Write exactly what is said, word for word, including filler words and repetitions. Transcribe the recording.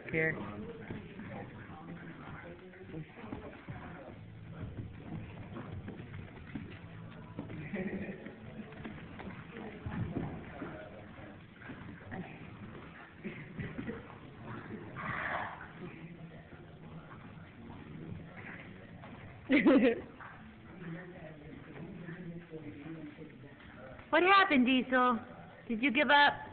Here. What happened, Diesel? Did you give up?